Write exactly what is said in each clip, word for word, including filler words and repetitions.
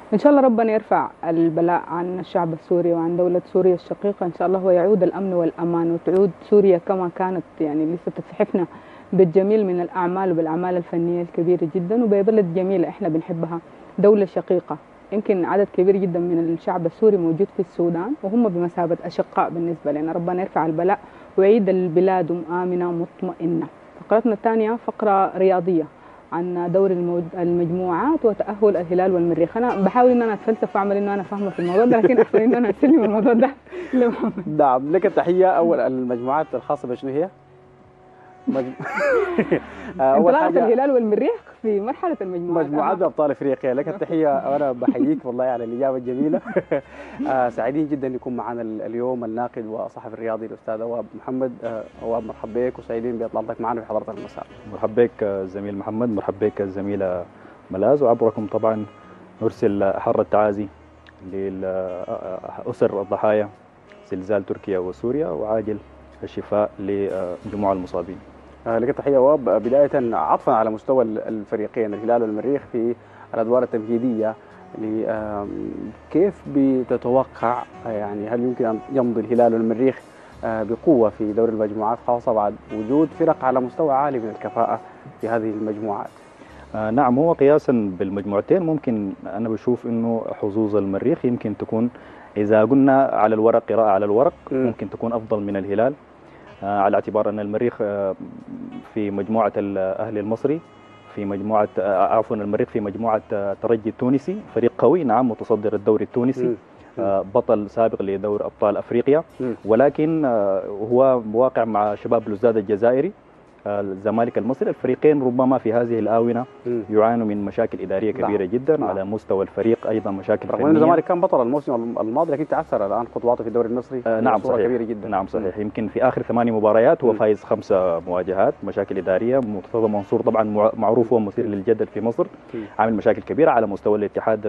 إن شاء الله ربنا يرفع البلاء عن الشعب السوري وعن دولة سوريا الشقيقة إن شاء الله، ويعود الأمن والأمان وتعود سوريا كما كانت، يعني لسه تتحفنا بالجميل من الأعمال وبالأعمال الفنية الكبيرة جدا، وببلد جميلة إحنا بنحبها، دولة شقيقة. يمكن عدد كبير جدا من الشعب السوري موجود في السودان وهم بمثابة أشقاء بالنسبة لنا. ربنا يرفع البلاء ويعيد البلاد آمنة مطمئنة. فقرتنا الثانية فقرة رياضية عن دور المجموعات وتأهل الهلال والمريخ. أنا بحاول إن أنا أتفلسف وأعمل إنه أنا فاهمة في الموضوع ده، لكن أحسن إنه أنا أسلم الموضوع ده لمحمد. نعم، لك التحية. أول المجموعات الخاصة بشنو هي؟ مج... أول حاجة الهلال والمريخ في مرحلة المجموعات، مجموعات أبطال أفريقيا. لك التحية وأنا بحييك والله على الإجابة الجميلة. سعيدين جدا يكون معنا اليوم الناقد والصحفي الرياضي الأستاذ أواب محمد. أواب، مرحبا بك وسعيدين بإطلالتك معنا في حضرة المساء. مرحبا بك الزميل محمد، مرحبا بك الزميلة ملاذ، وعبركم طبعا نرسل أحر التعازي لأسر الضحايا زلزال تركيا وسوريا، وعاجل الشفاء لجموع المصابين. لك التحية أواب. بداية عطفا على مستوى الفريقين الهلال والمريخ في الأدوار التمهيدية، كيف بتتوقع يعني هل يمكن أن يمضي الهلال والمريخ بقوة في دور المجموعات، خاصة بعد وجود فرق على مستوى عالي من الكفاءة في هذه المجموعات؟ آه نعم، هو قياسا بالمجموعتين ممكن أنا بشوف إنه حظوظ المريخ يمكن تكون، إذا قلنا على الورق، قراءة على الورق، ممكن تكون أفضل من الهلال، آه على اعتبار أن المريخ آه في مجموعة الأهلي المصري، في مجموعة آه عفوا المريخ في مجموعة آه ترجي التونسي، فريق قوي نعم، متصدر الدوري التونسي، آه بطل سابق لدور أبطال أفريقيا، ولكن آه هو مواقع مع شباب بلوزداد الجزائري، الزمالك المصري. الفريقين ربما في هذه الآونة يعانوا من مشاكل إدارية كبيرة نعم. جدا نعم. على مستوى الفريق أيضا مشاكل فنية، رغم أن الزمالك كان بطل الموسم الماضي لكن تعثر الآن خطواته في الدوري المصري. آه نعم صحيح. كبيرة جدا. نعم صحيح. يمكن في آخر ثماني مباريات هو فايز خمسة مواجهات. مشاكل إدارية. مرتضى منصور طبعا معروف هو مثير للجدل في مصر، عامل مشاكل كبيرة على مستوى الاتحاد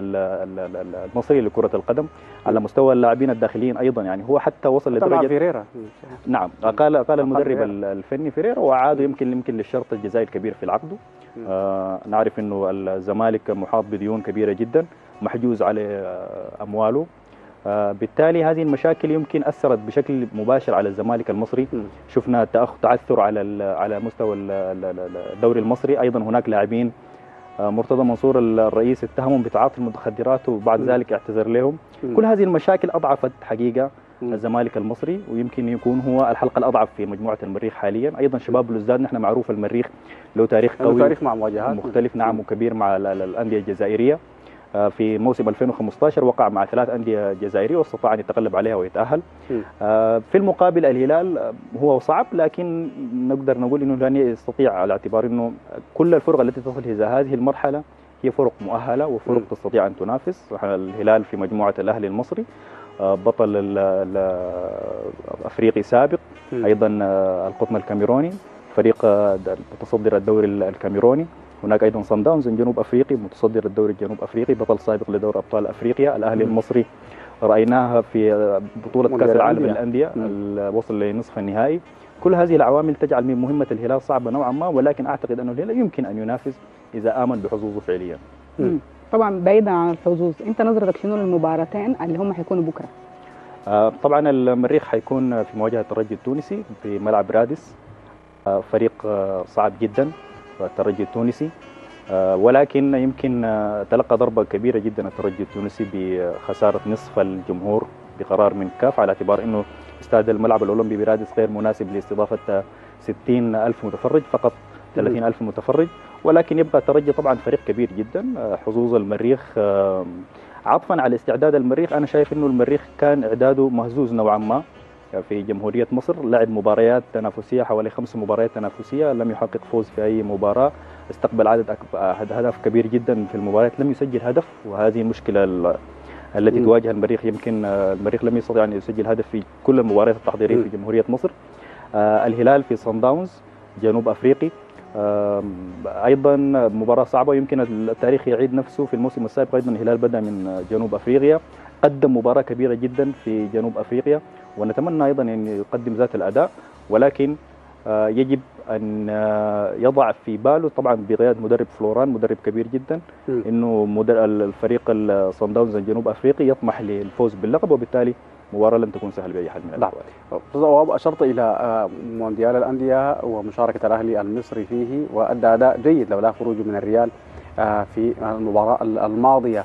المصري لكرة القدم، على مستوى اللاعبين الداخليين أيضا، يعني هو حتى وصل لدرجة فيريرا. نعم، قال قال المدرب الفني فيريرا، وعاده يمكن يمكن للشرط الجزائري الكبير في العقد. آه نعرف انه الزمالك محاط بديون كبيره جدا، محجوز عليه امواله، آه بالتالي هذه المشاكل يمكن اثرت بشكل مباشر على الزمالك المصري. م. شفنا تعثر على على مستوى الدوري المصري. ايضا هناك لاعبين آه مرتضى منصور الرئيس اتهمهم بتعاطي المخدرات وبعد م. ذلك اعتذر لهم. م. كل هذه المشاكل اضعفت حقيقه الزمالك المصري، ويمكن يكون هو الحلقه الاضعف في مجموعه المريخ حاليا. ايضا شباب بلوزداد، نحن معروف المريخ له تاريخ قوي، تاريخ مع مواجهات مختلف نعم وكبير مع الانديه الجزائريه. في موسم ألفين وخمسة عشر وقع مع ثلاث انديه جزائريه واستطاع ان يتغلب عليها ويتاهل. في المقابل الهلال هو صعب، لكن نقدر نقول انه لن يستطيع، على اعتبار انه كل الفرق التي تصل الى هذه المرحله هي فرق مؤهله وفرق تستطيع ان تنافس. الهلال في مجموعه الاهلي المصري، بطل الافريقي سابق، ايضا القطن الكاميروني فريق متصدر الدوري الكاميروني. هناك ايضا صن داونز جنوب افريقي متصدر الدوري الجنوب افريقي، بطل سابق لدور ابطال افريقيا. الاهلي المصري رايناها في بطوله كاس العالم للانديه، وصل لنصف النهائي. كل هذه العوامل تجعل من مهمه الهلال صعبه نوعا ما، ولكن اعتقد انه الهلال يمكن ان ينافس اذا امن بحظوظه فعليا. مم. طبعا بعيدا عن الحظوظ، انت نظرتك شنو للمباراتين اللي هم حيكونوا بكره؟ آه طبعا المريخ حيكون في مواجهه الترجي التونسي في ملعب رادس، آه فريق آه صعب جدا الترجي التونسي، آه ولكن يمكن آه تلقى ضربه كبيره جدا الترجي التونسي بخساره نصف الجمهور بقرار من كاف، على اعتبار انه استاد الملعب الاولمبي برادس غير مناسب لاستضافه ستين ألف متفرج، فقط ثلاثين ألف متفرج. ولكن يبقى الترجي طبعا فريق كبير جدا. حظوظ المريخ عطفا على استعداد المريخ، انا شايف انه المريخ كان اعداده مهزوز نوعا ما في جمهوريه مصر، لعب مباريات تنافسيه حوالي خمس مباريات تنافسيه، لم يحقق فوز في اي مباراه، استقبل عدد هدف كبير جدا في المباريات، لم يسجل هدف، وهذه المشكله التي م. تواجه المريخ. يمكن المريخ لم يستطع ان يسجل هدف في كل المباريات التحضيريه م. في جمهوريه مصر. الهلال في صن داونز جنوب افريقي، ايضا مباراه صعبه، يمكن التاريخ يعيد نفسه. في الموسم السابق ايضا الهلال بدا من جنوب افريقيا، قدم مباراه كبيره جدا في جنوب افريقيا، ونتمنى ايضا ان يقدم ذات الاداء. ولكن يجب أن يضع في باله طبعا بقيادة مدرب فلوران مدرب كبير جدا م. إنه الفريق الصن داونز الجنوب أفريقي يطمح للفوز باللقب، وبالتالي مباراة لن تكون سهلة بأي حال من الأحوال. أستاذ أواب، أشرت إلى مونديال الأندية ومشاركة الأهلي المصري فيه وأدى أداء جيد لولا خروجه من الريال في المباراة الماضية.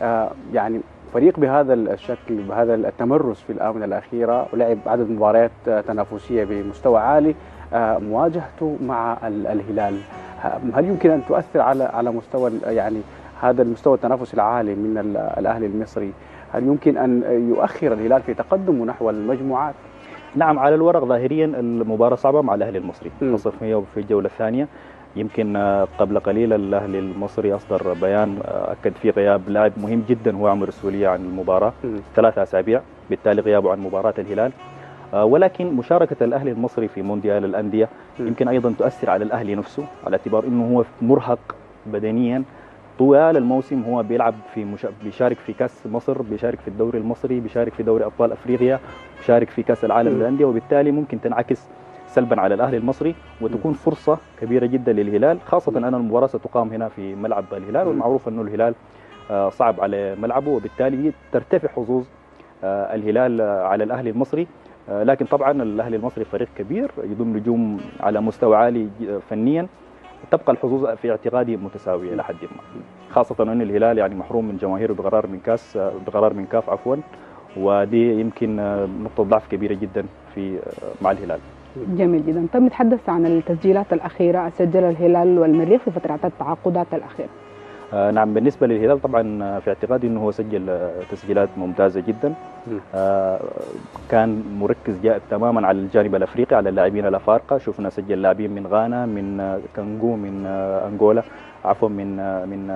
يعني فريق بهذا الشكل بهذا التمرس في الآونة الأخيرة ولعب عدد مباريات تنافسية بمستوى عالي، مواجهته مع الهلال هل يمكن أن تؤثر على على مستوى يعني هذا المستوى التنافسي العالي من الأهلي المصري؟ هل يمكن أن يؤخر الهلال في تقدمه نحو المجموعات؟ نعم، على الورق ظاهريا المباراة صعبة مع الأهلي المصري، خاصة في الجولة الثانية. يمكن قبل قليل الأهلي المصري أصدر بيان أكد فيه غياب لاعب مهم جدا هو عمر السولية عن المباراة ثلاثة أسابيع، بالتالي غيابه عن مباراة الهلال. ولكن مشاركة الأهلي المصري في مونديال الأندية يمكن أيضا تؤثر على الأهلي نفسه، على اعتبار أنه هو مرهق بدنيا طوال الموسم. هو بيلعب في مش... بيشارك في كأس مصر، بيشارك في الدوري المصري، بيشارك في دوري أبطال أفريقيا، بيشارك في كأس العالم للأندية، وبالتالي ممكن تنعكس سلبا على الأهلي المصري وتكون فرصة كبيرة جدا للهلال، خاصة أن المباراة ستقام هنا في ملعب الهلال، والمعروف أنه الهلال صعب على ملعبه، وبالتالي ترتفع حظوظ الهلال على الأهلي المصري. لكن طبعا الأهلي المصري فريق كبير يضم نجوم على مستوى عالي فنيا، تبقى الحظوظ في اعتقادي متساوية إلى حد ما، خاصة أن الهلال يعني محروم من جماهيره بقرار من كاس بقرار من كاف عفوا، ودي يمكن نقطة ضعف كبيرة جدا في مع الهلال. جميل جدا. طيب نتحدث عن التسجيلات الأخيرة سجلها الهلال والمريخ في فترات التعاقدات الأخيرة. آه نعم، بالنسبة للهلال طبعا في اعتقادي أنه هو سجل تسجيلات ممتازة جدا. آه كان مركز جاء تماما على الجانب الأفريقي، على اللاعبين الأفارقة. شفنا سجل لاعبين من غانا، من كونغو، من أنغولا، عفوا من من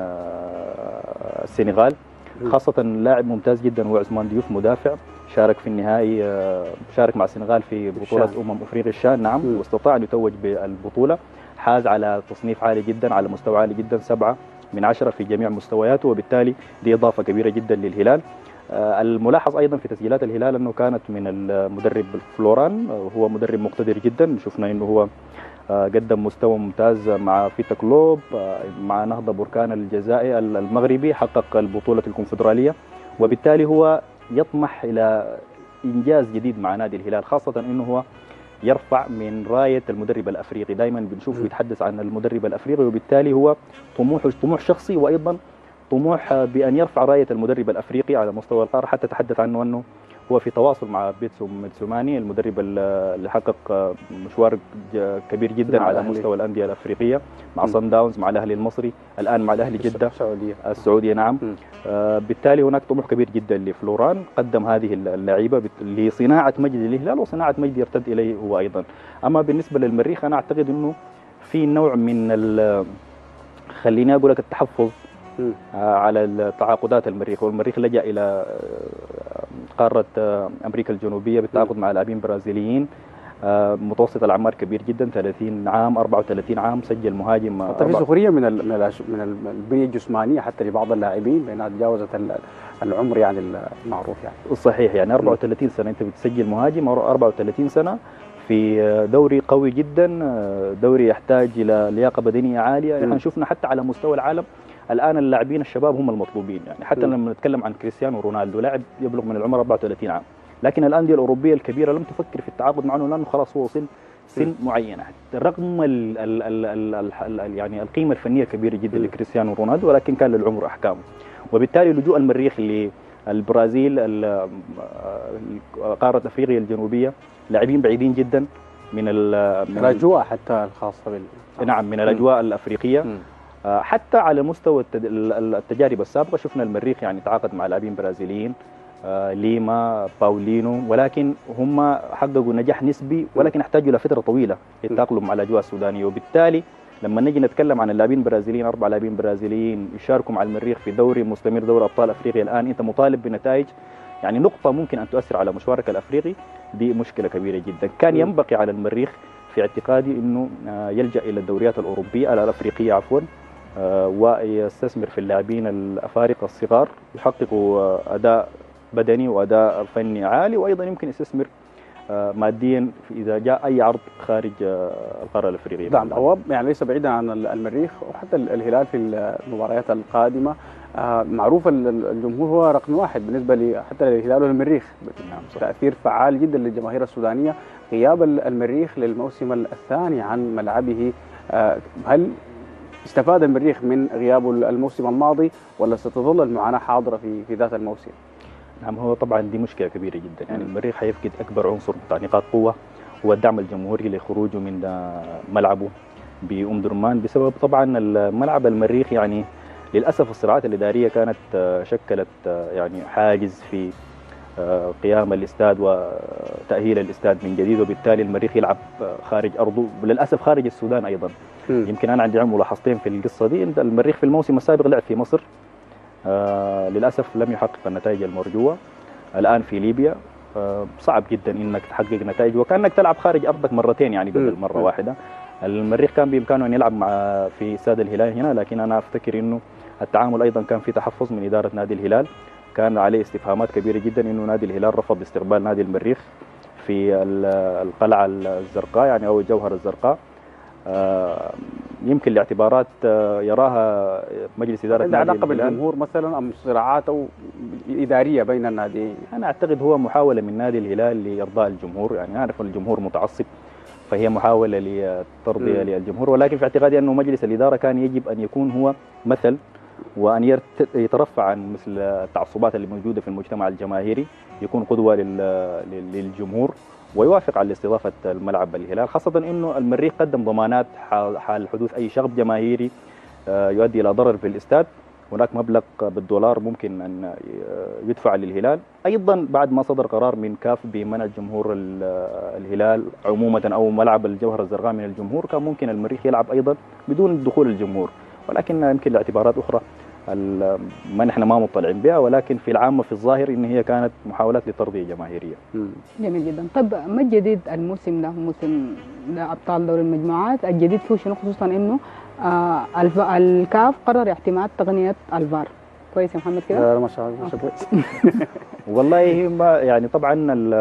السنغال، خاصة لاعب ممتاز جدا هو عثمان ديوف مدافع، شارك في النهائي، شارك مع السنغال في بطولة أمم أفريقيا الشان. نعم، واستطاع أن يتوج بالبطولة، حاز على تصنيف عالي جدا، على مستوى عالي جدا، سبعة من عشرة في جميع مستوياته، وبالتالي دي إضافة كبيرة جدا للهلال. الملاحظ أيضا في تسجيلات الهلال أنه كانت من المدرب فلوران، هو مدرب مقتدر جدا. شفنا أنه هو قدم مستوى ممتاز مع فيتا كلوب، مع نهضة بركان الجزائري المغربي، حقق البطولة الكونفدرالية، وبالتالي هو يطمح إلى إنجاز جديد مع نادي الهلال، خاصة أنه هو يرفع من راية المدرب الأفريقي. دائما بنشوفه يتحدث عن المدرب الأفريقي، وبالتالي هو طموح طموح شخصي، وأيضا طموح بأن يرفع راية المدرب الأفريقي على مستوى القارة. حتى تحدث عنه أنه هو في تواصل مع بيتسو متسوماني المدرب اللي حقق مشوار كبير جدا على مستوى الأندية الأفريقية، مع صن داونز، مع الأهلي المصري، الآن مع الأهلي جدة السعودية السعودية نعم. آه بالتالي هناك طموح كبير جدا لفلوران، قدم هذه اللعيبة لصناعة مجد للهلال وصناعة مجد يرتد إليه هو أيضا. أما بالنسبة للمريخ أنا أعتقد أنه في نوع من خليني أقول لك التحفظ على التعاقدات المريخ، والمريخ لجأ إلى قارة أمريكا الجنوبية بالتعاقد مع لاعبين برازيليين متوسط الأعمار كبير جدا، ثلاثين عام، أربعة وثلاثين عام، سجل مهاجم. حتى في سخرية من من البنية الجسمانية حتى لبعض اللاعبين بأنها تجاوزت العمر يعني المعروف يعني. صحيح، يعني أربعة وثلاثين سنة أنت بتسجل مهاجم أربعة وثلاثين سنة في دوري قوي جدا، دوري يحتاج إلى لياقة بدنية عالية. يعني احنا شفنا حتى على مستوى العالم الآن اللاعبين الشباب هم المطلوبين، يعني حتى م. لما نتكلم عن كريستيانو رونالدو لاعب يبلغ من العمر أربعة وثلاثين عام، لكن الأندية الأوروبية الكبيرة لم تفكر في التعاقد معه لأنه خلاص هو وصل سن معينة، رغم ال ال ال ال ال يعني القيمة الفنية كبيرة جدا م. لكريستيانو رونالدو، ولكن كان للعمر أحكامه. وبالتالي لجوء المريخ للبرازيل، قارة أفريقيا الجنوبية، لاعبين بعيدين جدا من الأجواء حتى الخاصة بال نعم من الأجواء الأفريقية. م. حتى على مستوى التجارب السابقة شفنا المريخ يعني تعاقد مع لاعبين برازيليين، ليما، باولينو، ولكن هم حققوا نجاح نسبي، ولكن احتاجوا لفترة طويلة للتأقلم مع الأجواء السودانية. وبالتالي لما نجي نتكلم عن اللاعبين البرازيليين، أربع لاعبين برازيليين يشاركوا مع المريخ في دوري مستمر، دوري أبطال أفريقيا، الآن أنت مطالب بنتائج، يعني نقطة ممكن أن تؤثر على مشوارك الأفريقي، دي مشكلة كبيرة جدا. كان ينبغي على المريخ في اعتقادي أنه يلجأ إلى الدوريات الأوروبية الأفريقية عفوا، ويستثمر في اللاعبين الأفارقة الصغار يحققوا أداء بدني وأداء فني عالي، وأيضا يمكن يستثمر آه، ماديا اذا جاء اي عرض خارج آه، القاره الافريقيه. نعم، هو يعني ليس بعيدا عن المريخ وحتى الهلال في المباريات القادمه. آه، معروف الجمهور هو رقم واحد بالنسبه لي حتى للهلال والمريخ. نعم صح. تاثير فعال جدا للجماهير السودانيه. غياب المريخ للموسم الثاني عن ملعبه، آه، هل استفاد المريخ من غيابه الموسم الماضي ولا ستظل المعاناه حاضره في في ذات الموسم؟ نعم، هو طبعا دي مشكله كبيره جدا. يعني المريخ حيفقد اكبر عنصر بتاع نقاط قوه هو الدعم الجمهوري لخروجه من ملعبه بأم درمان، بسبب طبعا الملعب المريخ. يعني للاسف الصراعات الاداريه كانت شكلت يعني حاجز في قيام الاستاد وتاهيل الاستاد من جديد، وبالتالي المريخ يلعب خارج ارضه، للاسف خارج السودان ايضا. م. يمكن انا عندي ملاحظتين في القصه دي. المريخ في الموسم السابق لعب في مصر، آه للاسف لم يحقق النتائج المرجوه. الان في ليبيا آه صعب جدا انك تحقق نتائج، وكانك تلعب خارج ارضك مرتين يعني بدل مره م. واحده. المريخ كان بامكانه ان يلعب مع في استاد الهلال هنا، لكن انا افتكر انه التعامل ايضا كان في تحفظ من اداره نادي الهلال. كان عليه استفهامات كبيره جدا انه نادي الهلال رفض استقبال نادي المريخ في القلعه الزرقاء يعني او الجوهره الزرقاء. آه يمكن لاعتبارات آه يراها مجلس اداره نادي علاقه بالجمهور مثلا ام صراعات او اداريه بين الناديين. انا اعتقد هو محاوله من نادي الهلال لارضاء الجمهور. يعني نعرف ان الجمهور متعصب، فهي محاوله للترضيه للجمهور، ولكن في اعتقادي انه مجلس الاداره كان يجب ان يكون هو مثل، وأن يترفع عن مثل التعصبات اللي موجودة في المجتمع الجماهيري، يكون قدوة للجمهور ويوافق على استضافة الملعب الهلال، خاصة أنه المريخ قدم ضمانات حال حدوث أي شغب جماهيري يؤدي إلى ضرر في الاستاد. هناك مبلغ بالدولار ممكن أن يدفع للهلال. أيضا بعد ما صدر قرار من كاف بمنع جمهور الهلال عموما أو ملعب الجوهرة الزرقاء من الجمهور، كان ممكن المريخ يلعب أيضا بدون دخول الجمهور، ولكن يمكن لاعتبارات اخرى ما نحن ما مطلعين بها، ولكن في العامه في الظاهر ان هي كانت محاولات لترضيه جماهيريه. جميل جدا. طب ما الجديد الموسم ده، موسم ده ابطال دوري المجموعات، الجديد فيه شنو؟ خصوصا انه آه الكاف قرر اعتماد تقنيه الفار. كويس يا محمد كده؟ لا ما شاء الله كويس. والله ما يعني طبعا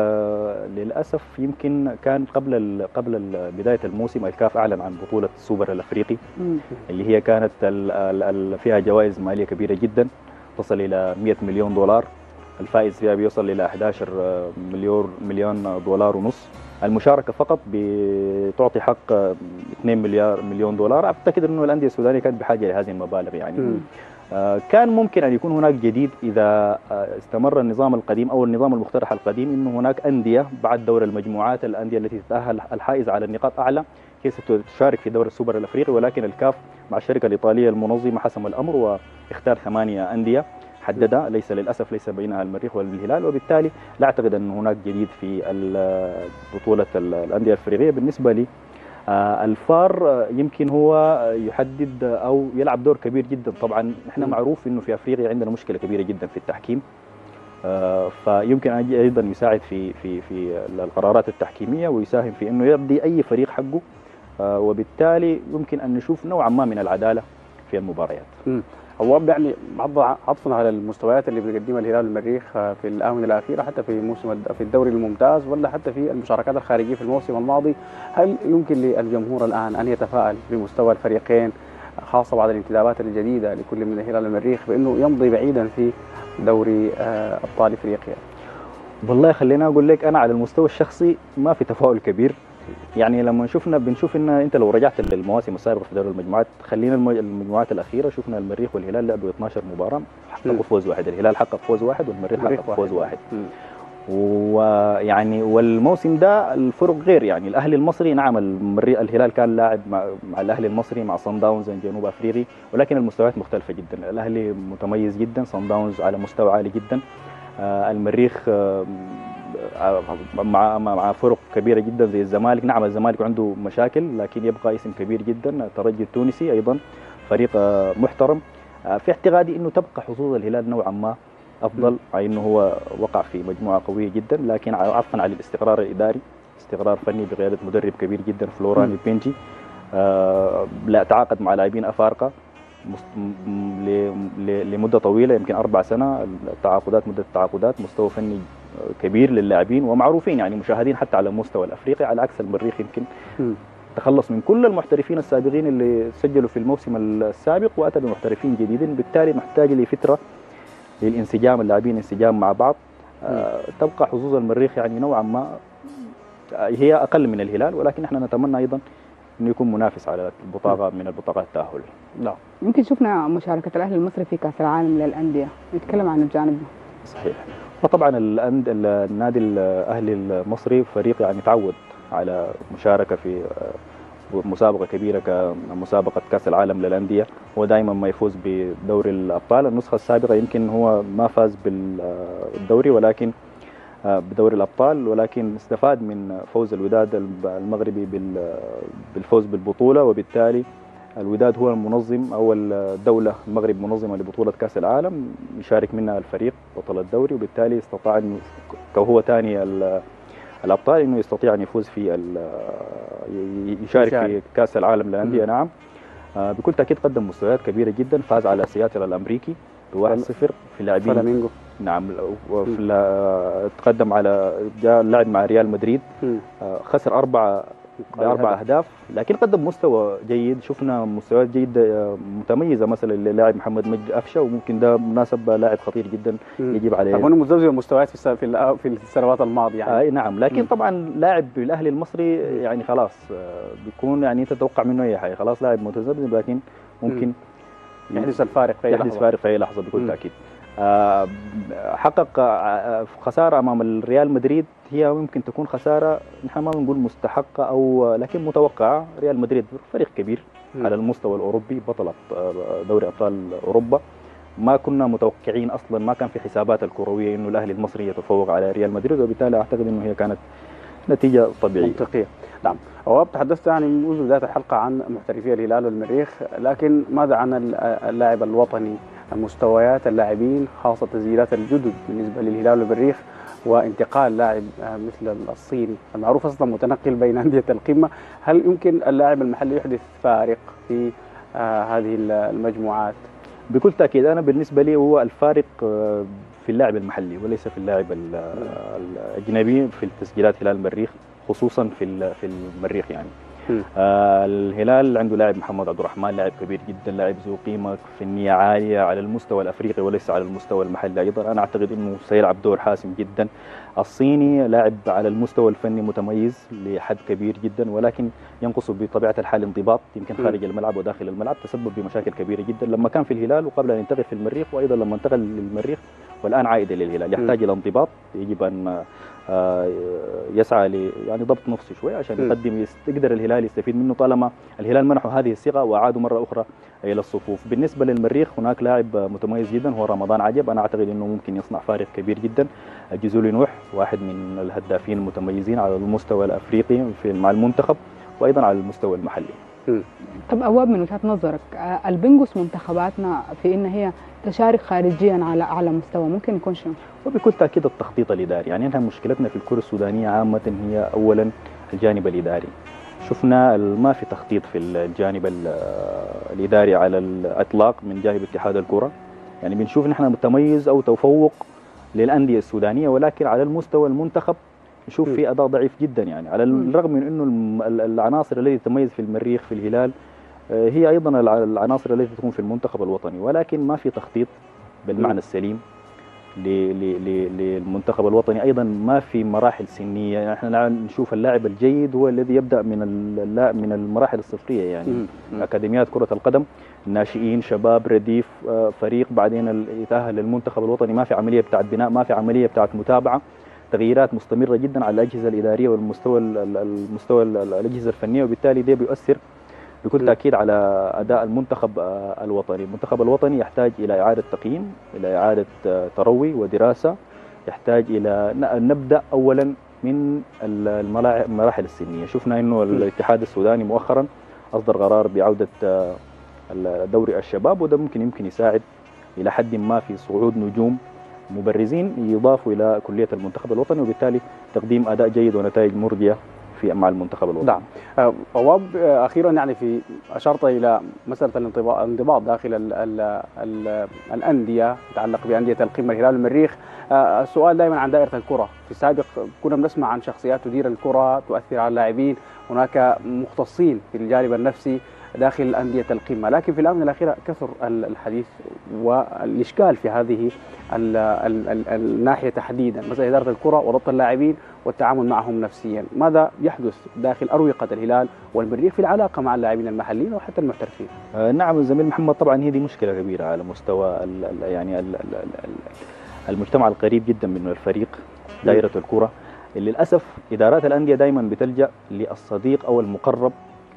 للاسف يمكن كان قبل قبل بدايه الموسم الكاف اعلن عن بطوله السوبر الافريقي م. اللي هي كانت ال ال فيها جوائز ماليه كبيره جدا تصل الى مئة مليون دولار. الفائز فيها بيوصل الى أحد عشر مليون مليون دولار ونص. المشاركه فقط بتعطي حق اثنين مليار مليون دولار. اعتقد انه الانديه السودانيه كانت بحاجه لهذه المبالغ يعني. م. كان ممكن أن يكون هناك جديد إذا استمر النظام القديم أو النظام المقترح القديم، إنه هناك أندية بعد دور المجموعات، الأندية التي تتأهل الحائزة على النقاط أعلى هي ستشارك في دور السوبر الأفريقي، ولكن الكاف مع الشركة الإيطالية المنظمة حسم الأمر واختار ثمانية أندية حددها، ليس للأسف ليس بينها المريخ والهلال، وبالتالي لا أعتقد أن هناك جديد في بطولة الأندية الأفريقية. بالنسبة لي الفار يمكن هو يحدد او يلعب دور كبير جدا. طبعا احنا معروف انه في افريقيا عندنا مشكله كبيره جدا في التحكيم، فيمكن ايضا يساعد في في في القرارات التحكيميه ويساهم في انه يرضي اي فريق حقه، وبالتالي يمكن ان نشوف نوعا ما من العداله في المباريات. هو يعني عطفا على المستويات اللي بيقدمها الهلال والمريخ في الاونه الاخيره، حتى في موسم في الدوري الممتاز ولا حتى في المشاركات الخارجيه في الموسم الماضي، هل يمكن للجمهور الان ان يتفائل بمستوى الفريقين، خاصه بعد الانتدابات الجديده لكل من الهلال والمريخ، بانه يمضي بعيدا في دوري ابطال افريقيا؟ والله خلينا اقول لك انا على المستوى الشخصي ما في تفاؤل كبير. يعني لما شفنا بنشوف ان انت لو رجعت للمواسم السابقه في دوري المجموعات، خلينا المجموعات الاخيره شفنا المريخ والهلال لعبوا اثناشر مباراه حققوا فوز واحد، الهلال حقق فوز واحد والمريخ حقق فوز واحد. ويعني والموسم ده الفرق غير، يعني الاهلي المصري نعم المريخ الهلال كان لاعب مع, مع الاهلي المصري مع صن داونز جنوب افريقي، ولكن المستويات مختلفه جدا. الاهلي متميز جدا، صن داونز على مستوى عالي جدا، آه المريخ آه مع مع فرق كبيره جدا زي الزمالك. نعم الزمالك عنده مشاكل لكن يبقى اسم كبير جدا. الترجي التونسي ايضا فريق محترم. في اعتقادي انه تبقى حظوظ الهلال نوعا ما افضل، مع انه هو وقع في مجموعه قويه جدا، لكن عطفا على الاستقرار الاداري، استقرار فني بقياده مدرب كبير جدا فلوران البنجي، لا تعاقد مع لاعبين افارقه لمده طويله يمكن اربع سنه التعاقدات، مده التعاقدات، مستوى فني كبير للاعبين ومعروفين يعني مشاهدين حتى على المستوى الافريقي، على عكس المريخ يمكن م. تخلص من كل المحترفين السابقين اللي سجلوا في الموسم السابق واتى بمحترفين جديدين، بالتالي محتاج لفتره للانسجام، اللاعبين انسجام مع بعض. آه تبقى حظوظ المريخ يعني نوعا ما هي اقل من الهلال، ولكن احنا نتمنى ايضا انه يكون منافس على البطاقه من البطاقات التاهل. لا يمكن شفنا مشاركه الاهلي المصري في كاس العالم للانديه، نتكلم عن الجانب ده. صحيح. وطبعا الأند- النادي الاهلي المصري فريق يعني تعود على مشاركه في مسابقه كبيره كمسابقه كاس العالم للانديه، هو دائما ما يفوز بدوري الابطال. النسخه السابقه يمكن هو ما فاز بالدوري ولكن بدوري الابطال، ولكن استفاد من فوز الوداد المغربي بالفوز بالبطوله، وبالتالي الوداد هو المنظم او الدوله المغرب منظمه لبطوله كاس العالم يشارك منها الفريق بطل الدوري، وبالتالي استطاع انه كهو ثاني الابطال انه يستطيع ان يفوز في يشارك في كاس العالم للانديه. نعم بكل تاكيد قدم مستويات كبيره جدا، فاز على سياتل الامريكي بواحد صفر في اللاعبين فلامينغو. نعم، وفي تقدم على جاء لعب مع ريال مدريد، خسر أربعة بأربع أهداف، لكن قدم مستوى جيد. شفنا مستويات جيدة متميزة مثلا للاعب محمد مجدي أفشة، وممكن ده مناسب لاعب خطير جدا يجب عليه. طبعا مزدوجة مستويات في في في السنوات الماضية يعني. آه نعم، لكن م. طبعا لاعب الأهلي المصري يعني خلاص بيكون يعني تتوقع منه أي حاجة، خلاص لاعب متذبذب لكن ممكن يحدث الفارق في أي لحظة. يحدث فارق في أي لحظة بكل تأكيد. آه حقق آه خسارة أمام الريال مدريد، هي ممكن تكون خسارة نحن ما بنقول مستحقة أو لكن متوقعة. ريال مدريد فريق كبير م. على المستوى الأوروبي، بطل دوري أبطال أوروبا، ما كنا متوقعين أصلا، ما كان في حسابات الكروية إنه الأهلي المصري يتفوق على ريال مدريد، وبالتالي أعتقد إنه هي كانت نتيجة طبيعية منطقية. نعم، هو تحدثت يعني منذ بداية الحلقة عن محترفي الهلال والمريخ، لكن ماذا عن اللاعب الوطني؟ مستويات اللاعبين خاصة تسجيلات الجدد بالنسبة للهلال والمريخ، وانتقال لاعب مثل الصيني المعروف أصلا متنقل بين أندية القمة، هل يمكن اللاعب المحلي يحدث فارق في هذه المجموعات؟ بكل تأكيد. أنا بالنسبة لي هو الفارق في اللاعب المحلي وليس في اللاعب الأجنبي في التسجيلات هلال المريخ، خصوصا في في المريخ يعني. آه الهلال عنده لاعب محمد عبد الرحمن، لاعب كبير جدا، لاعب ذو قيمه فنيه عاليه على المستوى الافريقي وليس على المستوى المحلي ايضا. انا اعتقد انه سيلعب دور حاسم جدا. الصيني لاعب على المستوى الفني متميز لحد كبير جدا، ولكن ينقص بطبيعه الحال انضباط، يمكن خارج الملعب وداخل الملعب تسبب بمشاكل كبيره جدا لما كان في الهلال وقبل ان ينتقل في المريخ، وايضا لما انتقل للمريخ والان عائد الى الهلال. يحتاج الى انضباط، يجب ان يسعى ل يعني ضبط نفسه شوي عشان يقدم يقدر الهلال يستفيد منه، طالما الهلال منحه هذه الثقه واعاده مره اخرى الى الصفوف. بالنسبه للمريخ هناك لاعب متميز جدا هو رمضان عجب، انا اعتقد انه ممكن يصنع فارق كبير جدا. جزولي نوح واحد من الهدافين المتميزين على المستوى الافريقي في مع المنتخب وايضا على المستوى المحلي. طب أواب، من وجهة نظرك البنقص منتخباتنا في ان هي تشارك خارجيا على اعلى مستوى ممكن يكون شنو؟ وبكل تاكيد التخطيط الاداري، يعني احنا مشكلتنا في الكره السودانيه عامه هي اولا الجانب الاداري. شفنا ما في تخطيط في الجانب الاداري على الاطلاق من جانب اتحاد الكره، يعني بنشوف نحن متميز او تفوق للانديه السودانيه، ولكن على المستوى المنتخب نشوف في اداء ضعيف جدا، يعني على الرغم من انه العناصر التي تتميز في المريخ في الهلال هي ايضا العناصر التي تكون في المنتخب الوطني، ولكن ما في تخطيط بالمعنى السليم للمنتخب الوطني. ايضا ما في مراحل سنيه، يعني احنا نشوف اللاعب الجيد هو الذي يبدا من من المراحل الصفريه، يعني م. اكاديميات كره القدم، ناشئين، شباب، رديف، فريق، بعدين يتاهل للمنتخب الوطني. ما في عمليه بتاعت بناء، ما في عمليه بتاعت متابعه، تغييرات مستمره جدا على الاجهزه الاداريه والمستوى المستوى الاجهزه الفنيه، وبالتالي ده بيؤثر بكل تأكيد على أداء المنتخب الوطني. المنتخب الوطني يحتاج إلى إعادة تقييم، إلى إعادة تروي ودراسة، يحتاج إلى نبدأ أولا من المراحل السنية. شفنا إنه الاتحاد السوداني مؤخرا أصدر قرار بعودة دوري الشباب، وده ممكن يمكن يساعد إلى حد ما في صعود نجوم مبرزين يضافوا إلى كلية المنتخب الوطني، وبالتالي تقديم أداء جيد ونتائج مرضية في مع المنتخب الوطني. نعم. آه، أواب، آه، أخيرا يعني في أشرت إلى مسألة الانضباط الانضباط داخل ال ال ال الأندية يتعلق بأندية القمة الهلال والمريخ. آه، السؤال دائما عن دائرة الكرة. في السابق كنا بنسمع عن شخصيات تدير الكرة تؤثر على اللاعبين، هناك مختصين في الجانب النفسي داخل أندية القمة، لكن في الآونة الأخيرة كثر الحديث والإشكال في هذه ال ال ال الناحية تحديدا، مسألة إدارة الكرة وضبط اللاعبين والتعامل معهم نفسيا. ماذا يحدث داخل أروقة الهلال والمريخ في العلاقة مع اللاعبين المحليين وحتى المحترفين؟ آه نعم الزميل محمد، طبعا هذه مشكلة كبيرة على مستوى ال ال يعني ال ال ال المجتمع القريب جدا من الفريق دائرة الكرة. للأسف إدارات الأندية دائما بتلجأ للصديق أو المقرب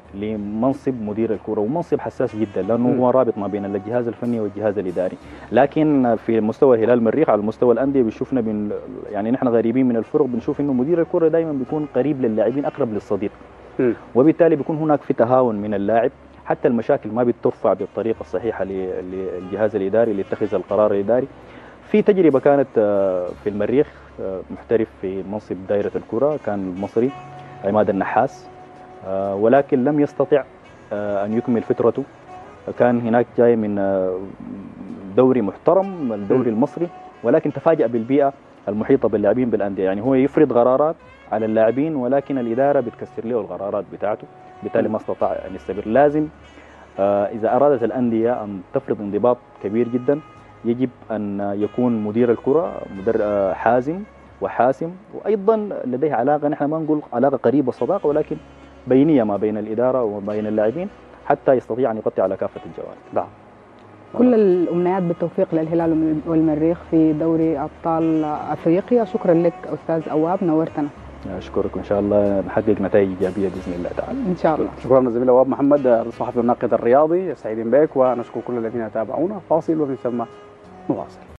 لمنصب مدير الكرة، ومنصب حساس جدا لأنه هو رابط ما بين الجهاز الفني والجهاز الإداري. لكن في مستوى الهلال المريخ على مستوى الأندية بنشوفنا بن يعني نحن غريبين من الفرق، بنشوف إنه مدير الكرة دائما بيكون قريب للاعبين، أقرب للصديق، وبالتالي بيكون هناك في تهاون من اللاعب، حتى المشاكل ما بترفع بالطريقة الصحيحة للجهاز الإداري ليتخذ القرار الإداري. في تجربة كانت في المريخ، محترف في منصب دائرة الكرة كان المصري عماد النحاس، ولكن لم يستطع أن يكمل فترته. كان هناك جاي من دوري محترم الدوري المصري، ولكن تفاجأ بالبيئة المحيطة باللاعبين بالأندية. يعني هو يفرض قرارات على اللاعبين ولكن الإدارة بتكسر له القرارات بتاعته، بالتالي ما استطاع أن يستمر. لازم إذا أرادت الأندية أن تفرض انضباط كبير جدا يجب أن يكون مدير الكرة مدير حازم وحاسم، وأيضا لديه علاقة، نحن ما نقول علاقة قريبة صداقة، ولكن بينية ما بين الإدارة وما بين اللاعبين حتى يستطيع أن يغطي على كافة الجوانب. نعم. كل الأمنيات بالتوفيق للهلال والمريخ في دوري أبطال أفريقيا. شكرا لك أستاذ أواب، نورتنا. أشكرك، وإن شاء الله نحقق نتائج إيجابية بإذن الله تعالى. إن شاء الله. شكرا زميل أواب محمد الصحفي والناقد الرياضي، سعيدين بك، ونشكر كل الذين تابعونا. فاصل ومن ثم نواصل.